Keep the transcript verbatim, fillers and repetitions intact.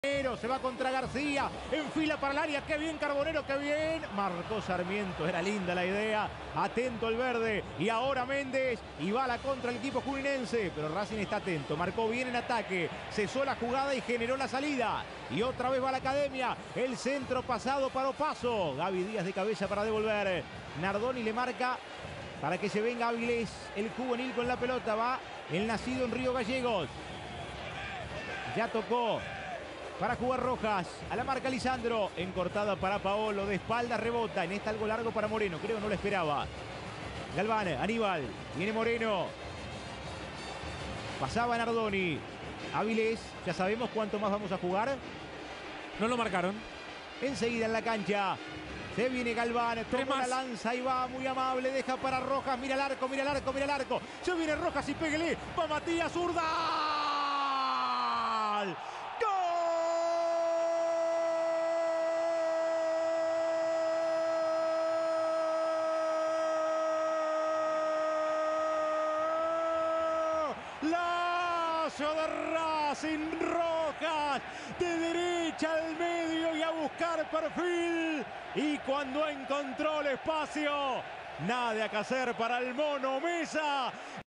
Se va contra García, enfila para el área, qué bien Carbonero, qué bien, marcó Sarmiento, era linda la idea, atento el verde, y ahora Méndez, y va a la contra el equipo juninense, pero Racing está atento, marcó bien en ataque, cesó la jugada y generó la salida, y otra vez va la Academia, el centro pasado para Opaso, Gaby Díaz de cabeza para devolver, Nardoni le marca para que se venga Avilés, el juvenil con la pelota, va el nacido en Río Gallegos, ya tocó para jugar Rojas, a la marca Lisandro, encortada para Paolo, de espalda rebota, en esta algo largo para Moreno, creo no lo esperaba. Galván, Aníbal, viene Moreno, pasaba Nardoni, Avilés, ya sabemos cuánto más vamos a jugar. No lo marcaron. Enseguida en la cancha, se viene Galván, toma la lanza y va muy amable, deja para Rojas, mira el arco, mira el arco, mira el arco, se viene Rojas y pégale, va Matías Urdal. Lazo de Racing, Rojas de derecha al medio y a buscar perfil, y cuando encontró el espacio, nada que hacer para el Mono Mesa.